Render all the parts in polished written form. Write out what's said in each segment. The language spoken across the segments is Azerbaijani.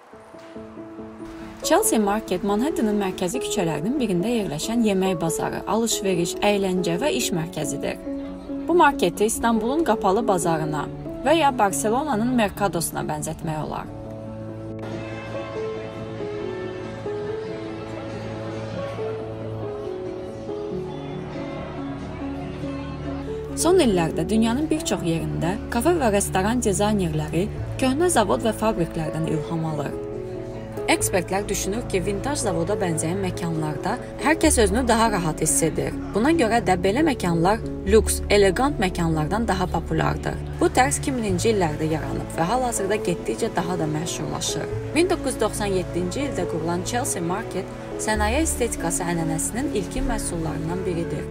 Chelsea Market Manhattanın mərkəzi küçələrinin birində yerləşən yemək bazarı, alış-veriş, əyləncə və iş mərkəzidir. Bu marketi İstanbulun qapalı bazarına və ya Barselonanın Mercadosuna bənzətmək olar. Son illərdə dünyanın bir çox yerində kafe və restoran dizaynerləri köhnə zavod və fabriklərdən ilham alır. Ekspertlər düşünür ki, vintaj zavoda bənzəyən məkanlarda hər kəs özünü daha rahat hiss edir. Buna görə də belə məkanlar lüks, elegant məkanlardan daha populyardır. Bu tərz 2000-ci illərdə yaranıb və hal-hazırda getdikcə daha da məşhurlaşır. 1997-ci ildə qurulan Chelsea Market sənaye estetikası ənənəsinin ilkin məhsullarından biridir.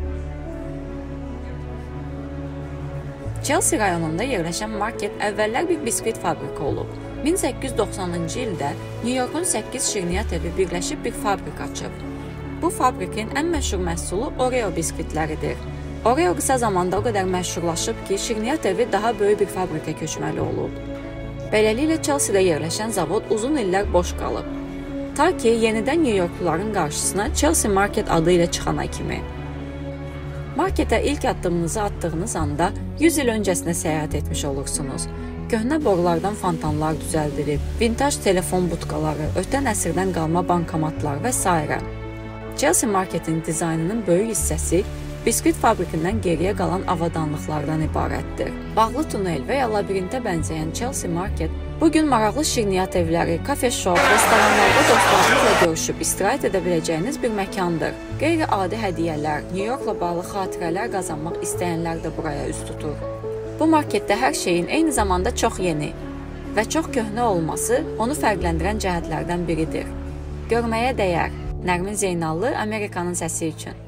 Chelsea rayonunda yerləşən market əvvəllər bir biskvit fabriki olub. 1890-cı ildə New Yorkun 8 şirniyyat evi birləşib bir fabrik açıb. Bu fabrikin ən məşhur məhsulu Oreo biskvitləridir. Oreo qısa zamanda o qədər məşhurlaşıb ki, şirniyyat evi daha böyük bir fabrikə köçməli olub. Beləliklə, Chelsea'də yerləşən zavod uzun illər boş qalıb. Ta ki, yenidən New Yorkluların qarşısına Chelsea Market adı ilə çıxana kimi. Marketə ilk addımınızı atdığınız anda 100 il öncəsinə səyahət etmiş olursunuz. Köhnə borulardan fontanlar düzəldilib, vintaj telefon butqaları, ötən əsrdən qalma bankomatlar və s. Chelsea Marketin dizaynının böyük hissəsi biskvit fabrikindən geriyə qalan avadanlıqlardan ibarətdir. Bağlı tunel və ya labirintə bənzəyən Chelsea Market bugün maraqlı şirniyyat evləri, kafe-şop, restoranlarda dostlarınızla görüşüb istirahət edə biləcəyiniz bir məkandır. Qeyri-adi hədiyyələr, New Yorkla bağlı xatirələr qazanmaq istəyənlər də buraya üz tutur. Bu marketdə hər şeyin eyni zamanda çox yeni və çox köhnə olması onu fərqləndirən cəhətlərdən biridir. Görməyə dəyər. Nərmin Zeynallı, Amerikanın səsi üçün.